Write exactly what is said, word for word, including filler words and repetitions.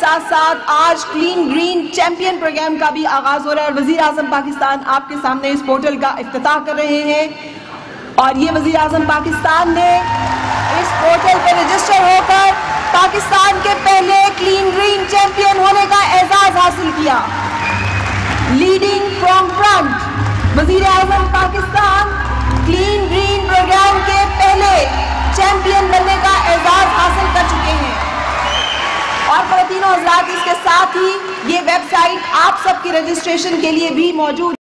साथ साथ आज क्लीन ग्रीन चैंपियन प्रोग्राम का भी आगाज हो रहा है और वजीर आजम पाकिस्तान आपके सामने इस पोर्टल का इफ्तिताह कर रहे हैं। और ये वजीर आजम पाकिस्तान ने इस पोर्टल पर रजिस्टर होकर पाकिस्तान के पहले क्लीन ग्रीन चैंपियन होने का एजाज हासिल किया। लीडिंग फ्रॉम फ्रंट वजीर आजम पाकिस्तान क्लीन ग्रीन प्रोग्राम के पहले चैंपियन बनने का एजाज हासिल कर चुके हैं। और ख़वातीन और हज़रात, इसके साथ ही ये वेबसाइट आप सबकी रजिस्ट्रेशन के लिए भी मौजूद